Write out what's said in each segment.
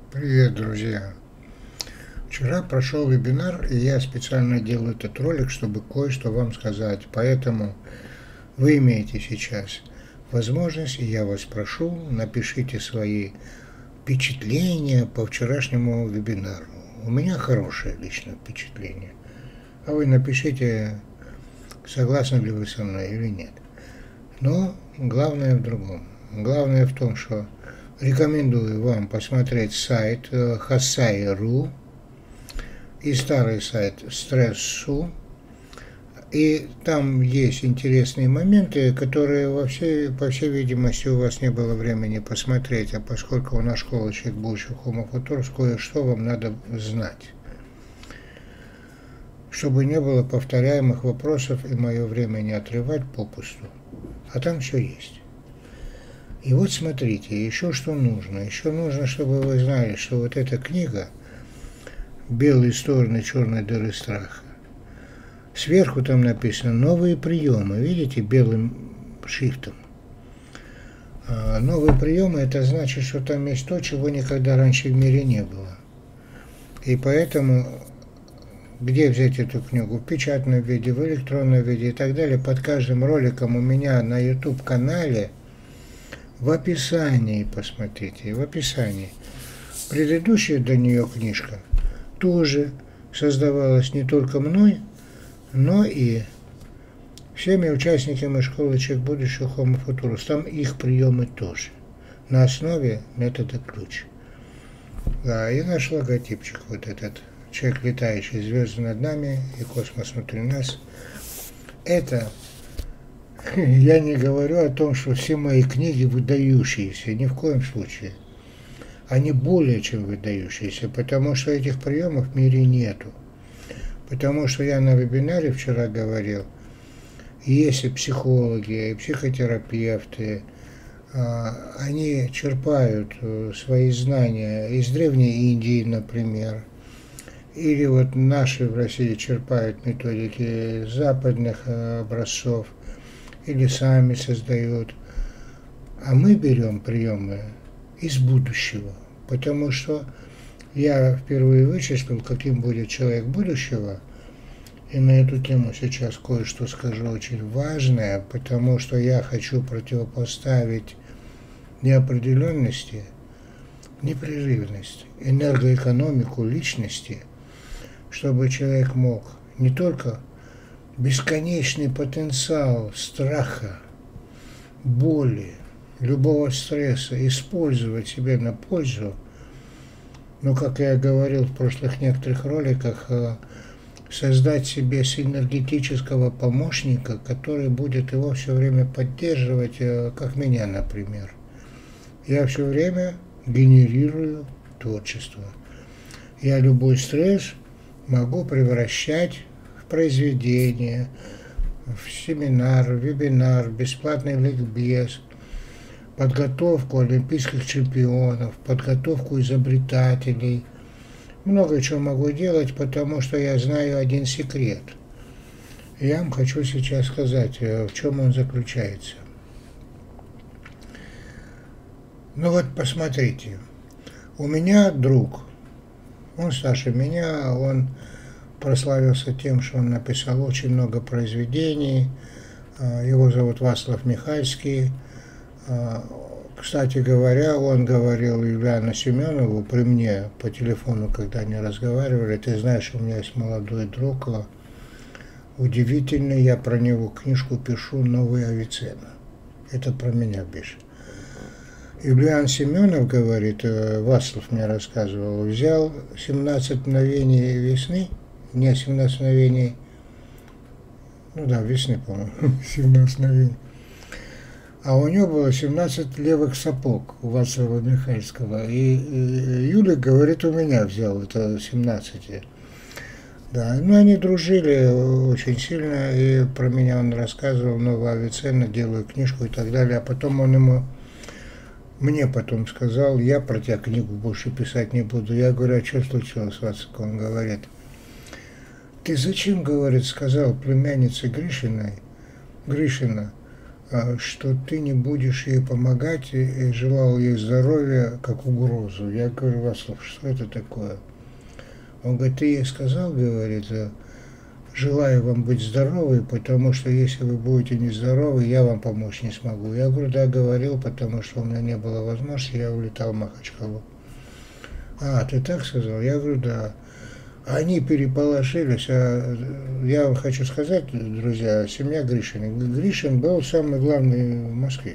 Привет, друзья! Вчера прошел вебинар, и я специально делаю этот ролик, чтобы кое-что вам сказать. Поэтому вы имеете сейчас возможность, и я вас прошу, напишите свои впечатления по вчерашнему вебинару. У меня хорошее личное впечатление. А вы напишите, согласны ли вы со мной или нет. Но главное в другом. Главное в том, что рекомендую вам посмотреть сайт Hassai.ru и старый сайт Stress.su. И там есть интересные моменты, которые по всей видимости у вас не было времени посмотреть, а поскольку у нас школа «Человек будущего Homo Futurus», кое-что вам надо знать, чтобы не было повторяемых вопросов и мое время не отрывать попусту. А там все есть. И вот смотрите, еще что нужно. Еще нужно, чтобы вы знали, что вот эта книга «Белые стороны черной дыры страха». Сверху там написано «Новые приемы». Видите, белым шрифтом. Новые приемы – это значит, что там есть то, чего никогда раньше в мире не было. И поэтому, где взять эту книгу? В печатном виде, в электронном виде и так далее. Под каждым роликом у меня на YouTube-канале в описании, посмотрите, в описании. Предыдущая до нее книжка тоже создавалась не только мной, но и всеми участниками школы «Человек будущего Homo Futurus». Там их приемы тоже. На основе метода ключ. Да, и наш логотипчик, вот этот человек, летающий, звезды над нами и космос внутри нас. Это я не говорю о том, что все мои книги выдающиеся, ни в коем случае. Они более чем выдающиеся, потому что этих приемов в мире нету. Потому что я на вебинаре вчера говорил, если психологи и психотерапевты, они черпают свои знания из Древней Индии, например, или вот наши в России черпают методики западных образцов, или сами создают, а мы берем приемы из будущего, потому что я впервые вычислил, каким будет человек будущего, и на эту тему сейчас кое-что скажу очень важное, потому что я хочу противопоставить неопределенности, непрерывность, энергоэкономику личности, чтобы человек мог не только бесконечный потенциал страха, боли, любого стресса использовать себе на пользу, но, как я говорил в прошлых некоторых роликах, создать себе синергетического помощника, который будет его все время поддерживать, как меня, например. Я все время генерирую творчество. Я любой стресс могу превращать в произведение, в семинар, в вебинар, бесплатный ликбез, подготовку олимпийских чемпионов, подготовку изобретателей. Много чего могу делать, потому что я знаю один секрет. Я вам хочу сейчас сказать, в чем он заключается. Ну вот посмотрите, у меня друг, он старше меня, он прославился тем, что он написал очень много произведений, его зовут Вацлав Михальский. Кстати говоря, он говорил Юлиану Семенову при мне по телефону, когда они разговаривали: ты знаешь, у меня есть молодой друг, удивительный, я про него книжку пишу «Новый Авиценна». Это про меня пишет. Юлиан Семенов говорит, Вацлав мне рассказывал, взял 17 мгновений весны, не 17 мгновений, ну да, весны, по-моему, 17 мгновений. А у него было 17 левых сапог у Вацлава Михальского. И Юля говорит, у меня взял это 17. Да, ну они дружили очень сильно, и про меня он рассказывал, «Новая Авиценна», делаю книжку и так далее. А потом он мне потом сказал, я про тебя книгу больше писать не буду. Я говорю, а что случилось, Вацлав? Он говорит, ты зачем, говорит, сказал племяннице Гришина, что ты не будешь ей помогать и желал ей здоровья как угрозу. Я говорю, Васлав, что это такое? Он говорит, ты ей сказал, говорит, желаю вам быть здоровой, потому что если вы будете нездоровы, я вам помочь не смогу. Я говорю, да, говорил, потому что у меня не было возможности, я улетал в Махачкалу. А, ты так сказал? Я говорю, да. Они переполошились. Я вам хочу сказать, друзья, семья Гришина. Гришин был самый главный в Москве.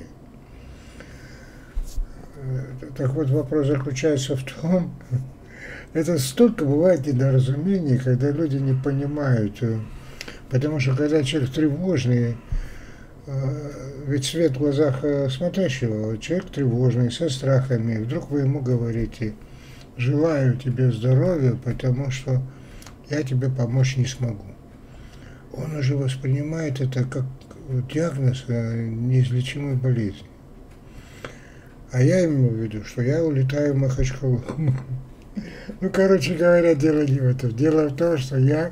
Так вот, вопрос заключается в том, это столько бывает недоразумений, когда люди не понимают. Потому что когда человек тревожный, ведь свет в глазах смотрящего, человек тревожный, со страхами, вдруг вы ему говорите, желаю тебе здоровья, потому что я тебе помочь не смогу. Он уже воспринимает это как диагноз неизлечимой болезни. А я имею в виду, что я улетаю в Махачкалу. Ну, короче говоря, дело не в этом. Дело в том, что я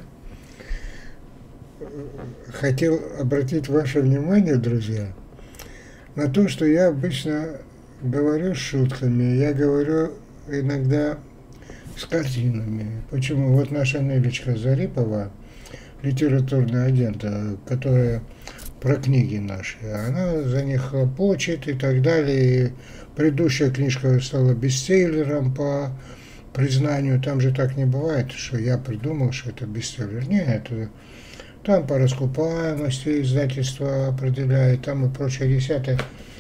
хотел обратить ваше внимание, друзья, на то, что я обычно говорю с шутками, я говорю иногда с картинами. Почему? Вот наша Нелечка Зарипова, литературный агент, которая про книги наши, она за них хлопочет и так далее. И предыдущая книжка стала бестселлером по признанию. Там же так не бывает, что я придумал, что это бестселлер. Нет, там по раскупаемости издательство определяет, там и прочее десятое.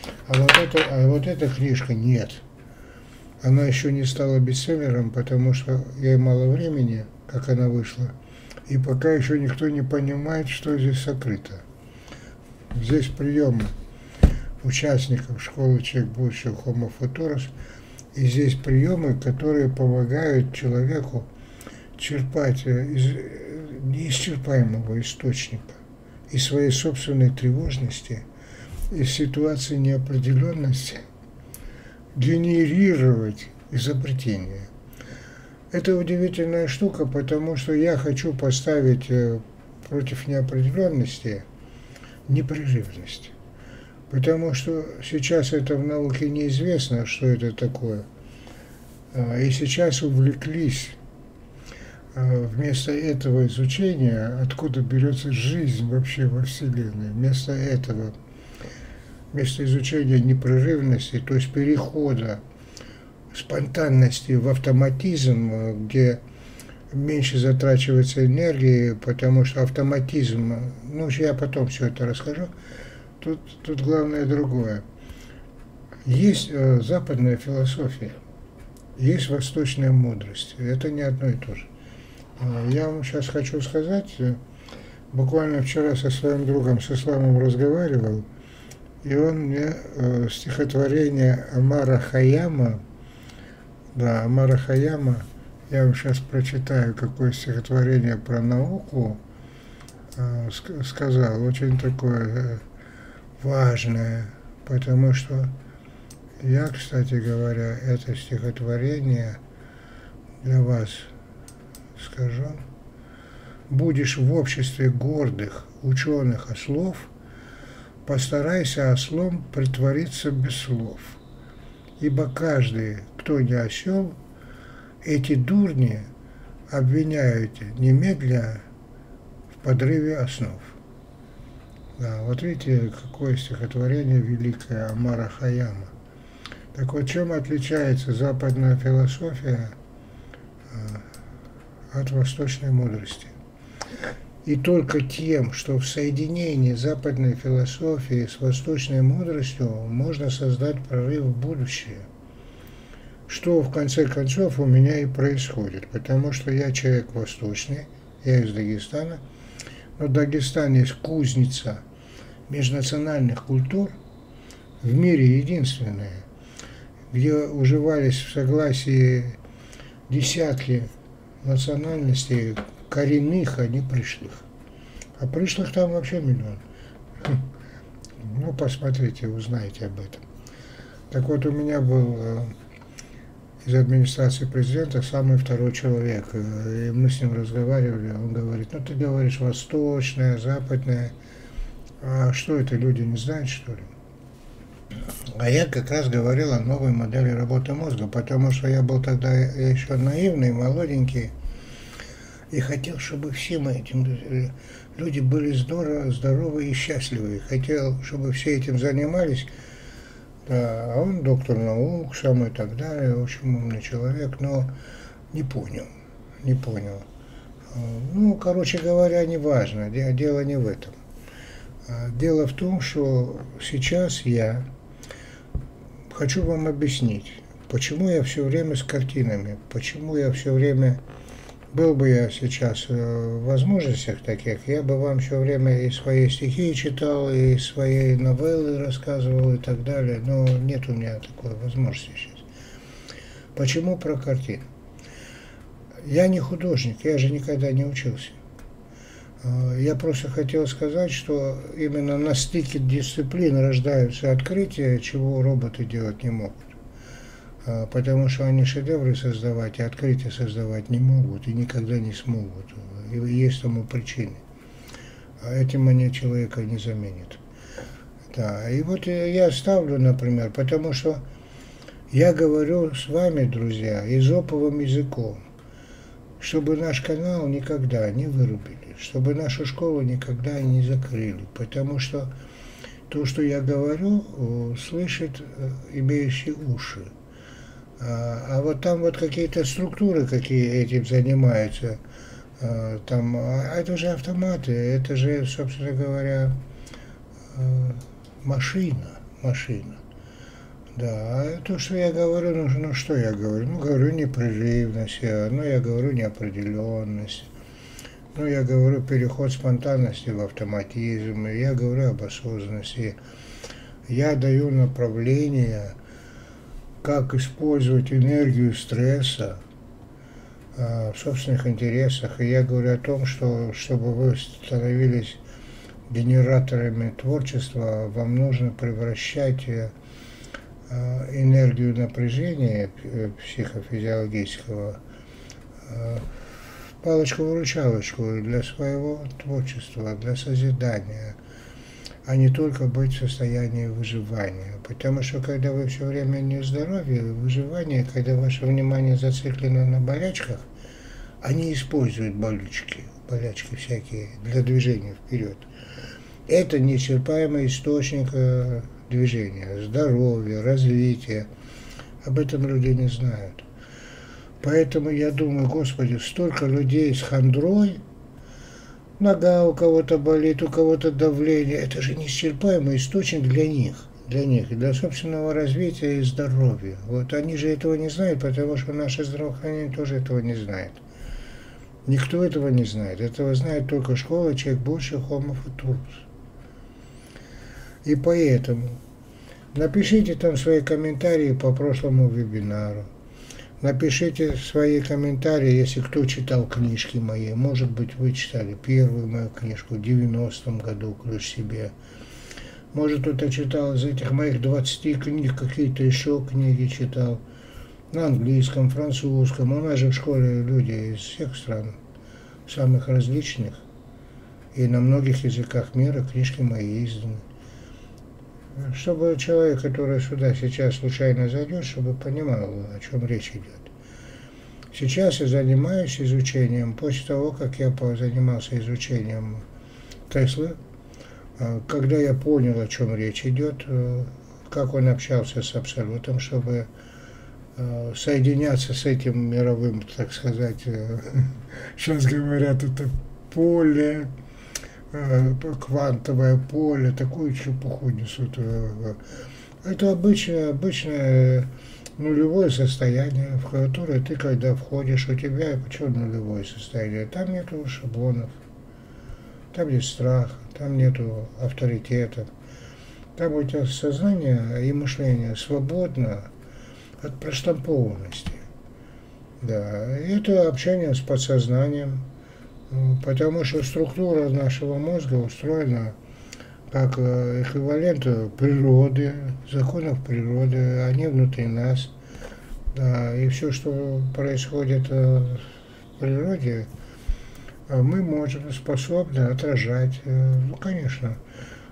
А вот эта книжка нет. Она еще не стала бестселлером, потому что ей мало времени, как она вышла. И пока еще никто не понимает, что здесь сокрыто. Здесь приемы участников школы «Человек будущего» Homo Futurus. И здесь приемы, которые помогают человеку черпать из неисчерпаемого источника, из своей собственной тревожности, из ситуации неопределенности, генерировать изобретение. Это удивительная штука, потому что я хочу поставить против неопределенности непрерывность. Потому что сейчас это в науке неизвестно, что это такое. И сейчас увлеклись вместо этого изучения, откуда берется жизнь вообще во Вселенной. Вместо этого, вместо изучения непрерывности, то есть перехода спонтанности в автоматизм, где меньше затрачивается энергии, потому что автоматизм, ну, я потом все это расскажу, тут главное другое. Есть западная философия, есть восточная мудрость, это не одно и то же. Я вам сейчас хочу сказать, буквально вчера со своим другом, с Исламом разговаривал, и он мне стихотворение Омара Хайяма, да, Омара Хайяма, я вам сейчас прочитаю, какое стихотворение про науку сказал, очень такое важное, потому что я, кстати говоря, это стихотворение для вас скажу. Будешь в обществе гордых ученых ослов, постарайся ослом притвориться без слов, ибо каждый, кто не осел, эти дурни обвиняют немедля в подрыве основ. Да, вот видите, какое стихотворение великое Омара Хайяма. Так вот, чем отличается западная философия от восточной мудрости? И только тем, что в соединении западной философии с восточной мудростью можно создать прорыв в будущее. Что в конце концов у меня и происходит, потому что я человек восточный, я из Дагестана, но Дагестан есть кузница межнациональных культур, в мире единственная, где уживались в согласии десятки национальностей, коренных, а не пришлых. А пришлых там вообще миллион. Ну, посмотрите, узнаете об этом. Так вот, у меня был из администрации президента самый второй человек, и мы с ним разговаривали, он говорит, ну, ты говоришь восточная, западная. А что это, люди не знают, что ли? А я как раз говорил о новой модели работы мозга, потому что я был тогда еще наивный, молоденький, и хотел, чтобы все мы люди были здоровы и счастливы. Хотел, чтобы все этим занимались. Да, а он доктор наук, сам и так далее, очень умный человек, но не понял, не понял. Ну, короче говоря, не важно, дело не в этом. Дело в том, что сейчас я хочу вам объяснить, почему я все время с картинами, почему я все время, был бы я сейчас в возможностях таких, я бы вам все время и свои стихи читал, и свои новеллы рассказывал и так далее, но нет у меня такой возможности сейчас. Почему про картины? Я не художник, я же никогда не учился. Я просто хотел сказать, что именно на стыке дисциплин рождаются открытия, чего роботы делать не могут. Потому что они шедевры создавать и открытия создавать не могут и никогда не смогут. И есть тому причины. А этим они человека не заменят. Да, и вот я ставлю, например, потому что я говорю с вами, друзья, эзоповым языком, чтобы наш канал никогда не вырубили, чтобы нашу школу никогда не закрыли, потому что то, что я говорю, слышит имеющий уши. А вот там вот какие-то структуры, какие этим занимаются, там, это же автоматы, это же, собственно говоря, машина. Да, а то, что я говорю, ну что я говорю? Ну, говорю непрерывность, ну, я говорю неопределенность, ну, я говорю переход спонтанности в автоматизм, я говорю об осознанности, я даю направление, как использовать энергию стресса в собственных интересах. И я говорю о том, что чтобы вы становились генераторами творчества, вам нужно превращать энергию напряжения психофизиологического в палочку-выручалочку для своего творчества, для созидания, а не только быть в состоянии выживания. Потому что когда вы все время не в здоровье, выживание, когда ваше внимание зациклено на болячках, они используют болячки всякие для движения вперед. Это неисчерпаемый источник движения, здоровья, развития. Об этом люди не знают. Поэтому я думаю, Господи, столько людей с хандрой, нога у кого-то болит, у кого-то давление. Это же неисчерпаемый источник для них, для собственного развития и здоровья. Вот они же этого не знают, потому что наше здравоохранение тоже этого не знает. Никто этого не знает. Этого знает только школа «Человек больше Homo futurus». И поэтому напишите там свои комментарии по прошлому вебинару. Напишите свои комментарии, если кто читал книжки мои. Может быть, вы читали первую мою книжку в 90-м году «Ключ себе». Может, кто-то читал из этих моих 20 книг, какие-то еще книги читал. На английском, французском. У нас же в школе люди из всех стран, самых различных. И на многих языках мира книжки мои изданы. Чтобы человек, который сюда сейчас случайно зайдет, чтобы понимал, о чем речь идет. Сейчас я занимаюсь изучением, после того, как я занимался изучением Теслы, когда я понял, о чем речь идет, как он общался с Абсолютом, чтобы соединяться с этим мировым, так сказать, сейчас говорят, это поле, квантовое поле, такую чепуху несут. Это обычное нулевое состояние, в которое ты, когда входишь, у тебя почему нулевое состояние? Там нету шаблонов, там нет страха, там нету авторитетов. Там у тебя сознание и мышление свободно от проштампованности. Да, и это общение с подсознанием. Потому что структура нашего мозга устроена как эквивалент природы, законов природы, они внутри нас. Да, и все, что происходит в природе, мы можем, способны отражать. Ну, конечно,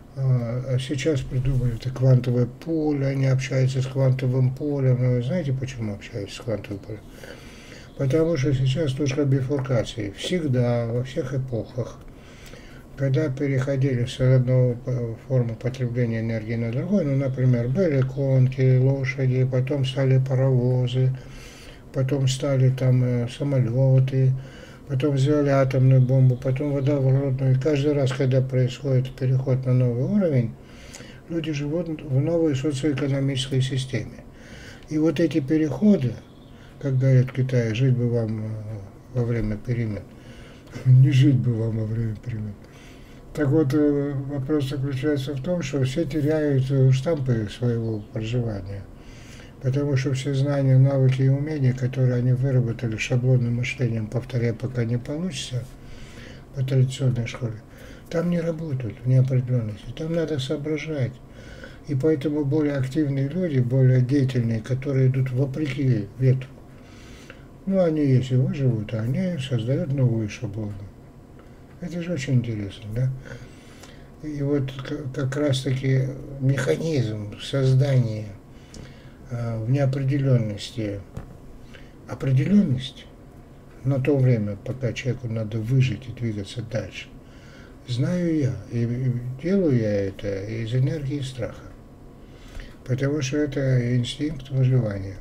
А сейчас придумали это квантовое поле, они общаются с квантовым полем. Но вы знаете, почему общаются с квантовым полем? Потому что сейчас точка бифуркации. Всегда, во всех эпохах, когда переходили с одной формы потребления энергии на другую, ну, например, были конки, лошади, потом стали паровозы, потом стали там самолеты, потом сделали атомную бомбу, потом водородную. И каждый раз, когда происходит переход на новый уровень, люди живут в новой социоэкономической системе. И вот эти переходы, как говорят в Китае, жить бы вам во время перемен, не жить бы вам во время перемен. Так вот, вопрос заключается в том, что все теряют штампы своего проживания, потому что все знания, навыки и умения, которые они выработали шаблонным мышлением, повторяя, пока не получится, по традиционной школе, там не работают в неопределенности, там надо соображать. И поэтому более активные люди, более деятельные, которые идут вопреки ветру, ну, они, если выживут, они создают новые шаблоны. Это же очень интересно, да? И вот как раз-таки механизм создания в неопределенности определенность на то время, пока человеку надо выжить и двигаться дальше, знаю я, и делаю я это из энергии страха, потому что это инстинкт выживания.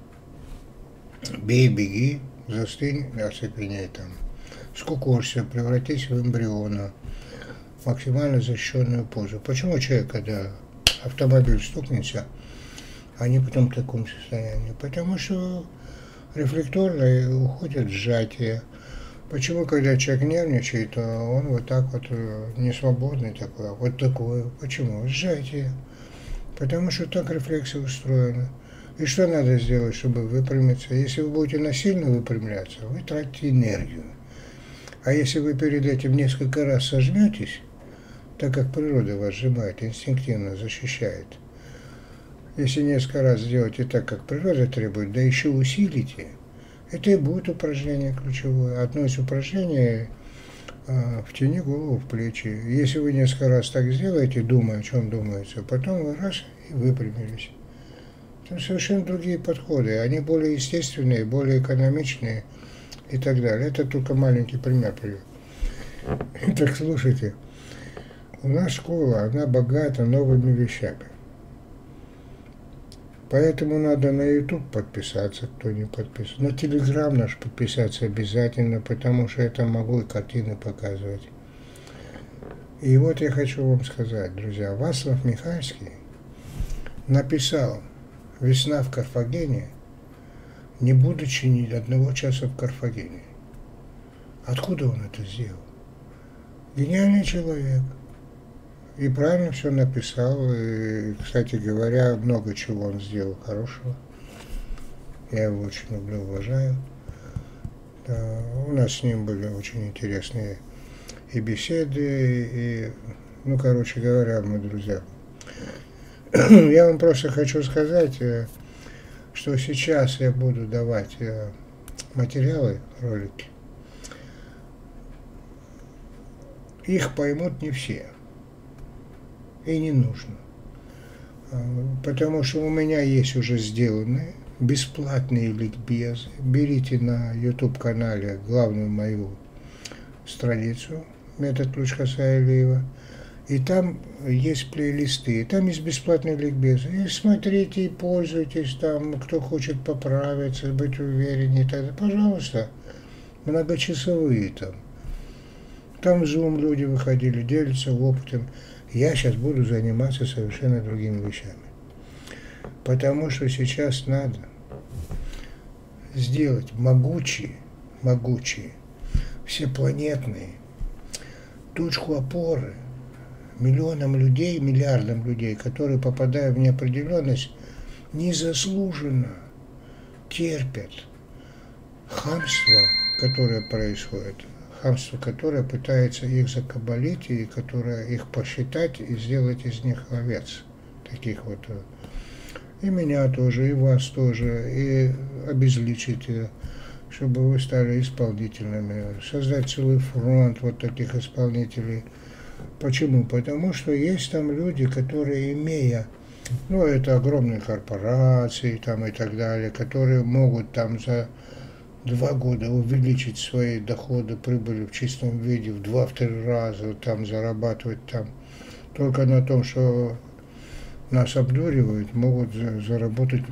Бей, беги, застынь, оцепеней там, скукожься, превратись в эмбриона, максимально защищенную позу. Почему человек, когда автомобиль стукнется, они потом в таком состоянии? Потому что рефлекторно уходит сжатие. Почему, когда человек нервничает, то он вот так вот не свободный такой, а вот такой? Почему? Сжатие. Потому что так рефлексы устроены. И что надо сделать, чтобы выпрямиться? Если вы будете насильно выпрямляться, вы тратите энергию. А если вы перед этим несколько раз сожметесь, так как природа вас сжимает, инстинктивно защищает, если несколько раз сделаете так, как природа требует, да еще усилите, это и будет упражнение ключевое. Одно из упражнений втяни голову в плечи. Если вы несколько раз так сделаете, думая, о чем думаете, потом вы раз и выпрямились. Это совершенно другие подходы. Они более естественные, более экономичные и так далее. Это только маленький пример привел. Так слушайте, у нас школа, она богата новыми вещами. Поэтому надо на YouTube подписаться, кто не подписан. На Telegram наш подписаться обязательно, потому что я там могу и картины показывать. И вот я хочу вам сказать, друзья, Вацлав Михальский написал «Весна в Карфагене», не будучи ни одного часа в Карфагене. Откуда он это сделал? Гениальный человек. И правильно все написал. И, кстати говоря, много чего он сделал хорошего. Я его очень люблю, уважаю. Да, у нас с ним были очень интересные и беседы, и, ну, короче говоря, мы друзья. Я вам просто хочу сказать, что сейчас я буду давать материалы, ролики. Их поймут не все. И не нужно. Потому что у меня есть уже сделанные бесплатные ликбезы. Берите на YouTube-канале главную мою страницу «Метод Лучка Саилиева». И там есть плейлисты, и там есть бесплатные ликбезы. И смотрите, и пользуйтесь там, кто хочет поправиться, быть увереннее, тогда, пожалуйста, многочасовые там. Там в Zoom люди выходили, делятся опытом. Я сейчас буду заниматься совершенно другими вещами. Потому что сейчас надо сделать могучие, всепланетные точку опоры миллионам людей, миллиардам людей, которые, попадая в неопределенность, незаслуженно терпят хамство, которое происходит. Хамство, которое пытается их закабалить, и которое их посчитать и сделать из них овец. Таких вот. И меня тоже, и вас тоже, и обезличить, чтобы вы стали исполнительными. Создать целый фронт вот таких исполнителей. Почему? Потому что есть там люди, которые, имея, ну, это огромные корпорации там и так далее, которые могут там за 2 года увеличить свои доходы, прибыли в чистом виде в 2-3 раза, там зарабатывать там только на том, что нас обдуривают, могут заработать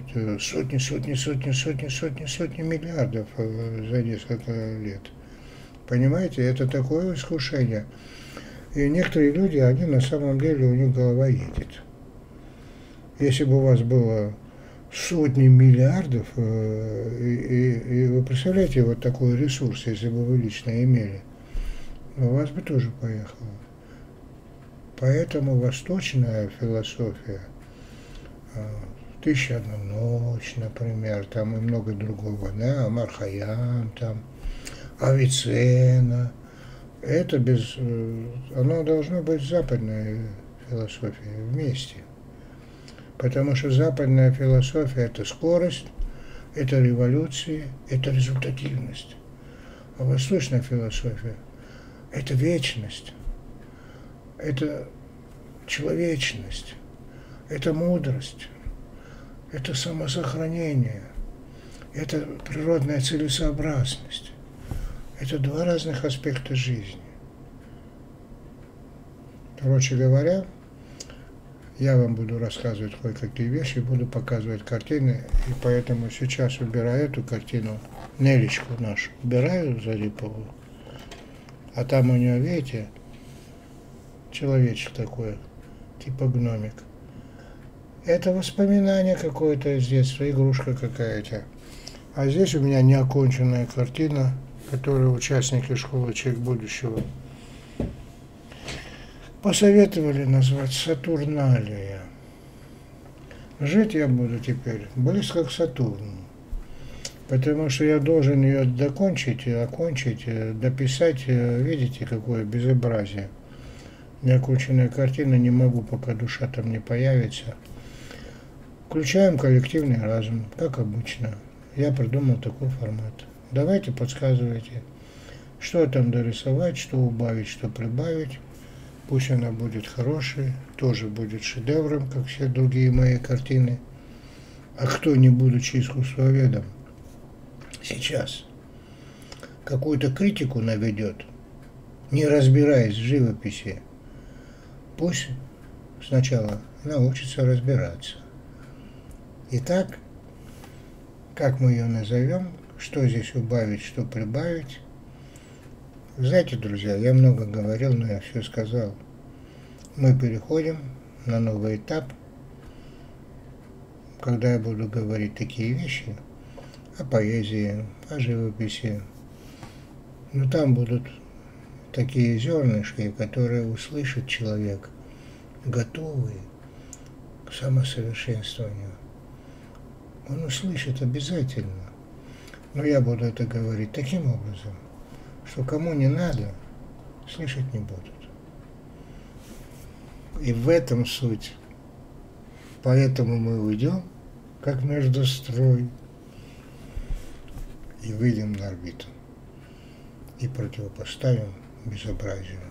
сотни миллиардов за несколько лет. Понимаете, это такое искушение. И некоторые люди, они на самом деле, у них голова едет. Если бы у вас было сотни миллиардов, и вы представляете, вот такой ресурс, если бы вы лично имели, у вас бы тоже поехало. Поэтому восточная философия, «Тысяча и одна ночь», например, там и много другого, да, Омар Хайям, там, Авиценна, это оно должно быть западной философией вместе. Потому что западная философия – это скорость, это революции, это результативность. А восточная философия – это вечность, это человечность, это мудрость, это самосохранение, это природная целесообразность. Это два разных аспекта жизни. Короче говоря, я вам буду рассказывать кое-какие вещи, буду показывать картины, и поэтому сейчас убираю эту картину, Нелечку нашу, убираю Зарипову, а там у нее, видите, человечек такой, типа гномик. Это воспоминание какое-то из детства, игрушка какая-то. А здесь у меня неоконченная картина, которую участники школы «Человек будущего» посоветовали назвать «Сатурналия». Жить я буду теперь близко к Сатурну, потому что я должен ее докончить, окончить, дописать. Видите, какое безобразие. Неоконченная картина, не могу, пока душа там не появится. Включаем коллективный разум, как обычно. Я придумал такой формат. Давайте подсказывайте, что там дорисовать, что убавить, что прибавить. Пусть она будет хорошей, тоже будет шедевром, как все другие мои картины. А кто, не будучи искусствоведом, сейчас какую-то критику наведет, не разбираясь в живописи, пусть сначала научится разбираться. Итак, как мы ее назовем, что здесь убавить, что прибавить. Знаете, друзья, я много говорил, но я все сказал. Мы переходим на новый этап, когда я буду говорить такие вещи о поэзии, о живописи. Но там будут такие зернышки, которые услышит человек, готовый к самосовершенствованию. Он услышит обязательно. Но я буду это говорить таким образом, что кому не надо, слышать не будут. И в этом суть. Поэтому мы уйдем, как междустрой, и выйдем на орбиту. И противопоставим безобразию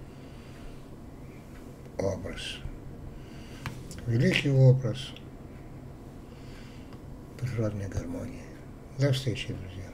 образ. Великий образ природной гармонии. До встречи, друзья.